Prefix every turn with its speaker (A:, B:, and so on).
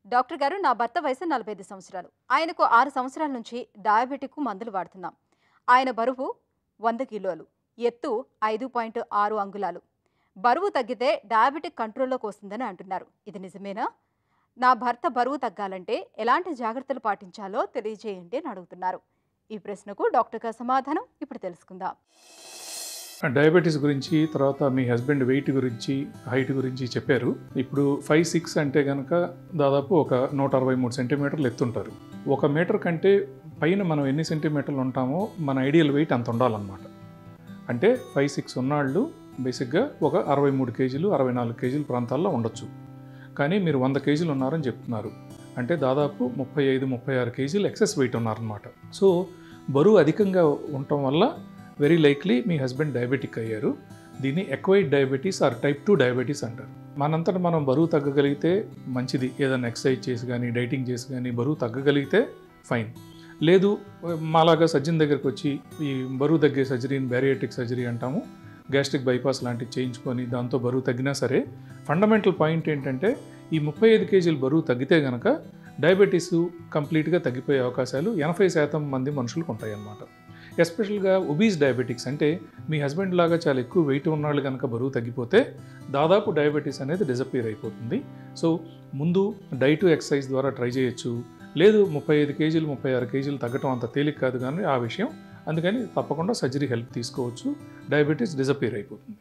A: Doctor గారు, నా భర్త వయసు 45 సంవత్సరాలు. ఆయనకు 6 సంవత్సరాల నుంచి డయాబెటిక్‌కు మందులు వాడుతున్నాం. ఆయన బరువు 100 కిలోలు, ఎత్తు 5.6 అంగుళాలు. బరువు తగ్గితే డయాబెటిక్ కంట్రోల్‌లోకి వస్తుందని అంటున్నారు. ఇది నిజమేనా? నా భర్త బరువు తగ్గాలంటే ఎలాంటి జాగ్రత్తలు పాటించాలో తెలియజేయండి అని అడుగుతున్నారు. ఈ ప్రశ్నకు డాక్టర్ గారి సమాధానం ఇప్పుడు తెలుసుకుందాం.
B: డయాబెటీస్ గురించి, తర్వాత మీ హస్బెండ్ వెయిట్ గురించి, హైట్ గురించి చెప్పారు. ఇప్పుడు 5'6" అంటే కనుక దాదాపు ఒక 163 సెంటీమీటర్లు ఎత్తుంటారు. 1 మీటర్ కంటే పైన మనం ఎన్ని సెంటీమీటర్లు ఉంటామో మన ఐడియల్ వెయిట్ అంత ఉండాలన్నమాట. అంటే 5'6" ఉన్నవాళ్ళు బేసిక్గా ఒక 63 కేజీలు 64 కేజీల ప్రాంతాల్లో ఉండొచ్చు. కానీ మీరు 100 కేజీలు ఉన్నారని చెప్తున్నారు. అంటే దాదాపు 35-36 కేజీలు ఎక్సెస్ వెయిట్ ఉన్నారనమాట. సో బరువు అధికంగా ఉండటం వల్ల వెరీ లైక్లీ మీ హస్బెండ్ డయాబెటిక్ అయ్యారు. దీన్ని acquired diabetes or type 2 diabetes అంటారు. మనంతటా మనం బరువు తగ్గగలిగితే మంచిది. ఏదైనా ఎక్సర్సైజ్ చేసి కానీ, డైటింగ్ చేసి కానీ బరువు తగ్గగలిగితే ఫైన్. లేదు, మాలాగా సర్జన్ దగ్గరికి వచ్చి ఈ బరువు తగ్గే సర్జరీని బ్యారియాట్రిక్ సర్జరీ అంటాము, గ్యాస్ట్రిక్ బైపాస్ లాంటివి చేయించుకొని దాంతో బరువు తగ్గినా సరే, ఫండమెంటల్ పాయింట్ ఏంటంటే ఈ 35 కేజీలు బరువు తగ్గితే కనుక డయాబెటీస్ కంప్లీట్గా తగ్గిపోయే అవకాశాలు 80% మంది మనుషులకు ఉంటాయన్నమాట. ఎస్పెషల్గా ఒబీస్ డయాబెటిక్స్ అంటే మీ హస్బెండ్ లాగా చాలా ఎక్కువ వెయిట్ ఉన్నవాళ్ళు కనుక బరువు తగ్గిపోతే దాదాపు డయాబెటీస్ అనేది డిసపియర్ అయిపోతుంది. సో ముందు డైట్ ఎక్సర్సైజ్ ద్వారా ట్రై చేయొచ్చు. లేదు 35 కేజీలు 36 కేజీలు తగ్గటం అంత తేలిక కాదు కానీ ఆ విషయం, అందుకని తప్పకుండా సర్జరీ హెల్ప్ తీసుకోవచ్చు. డయాబెటీస్ డిసపియర్ అయిపోతుంది.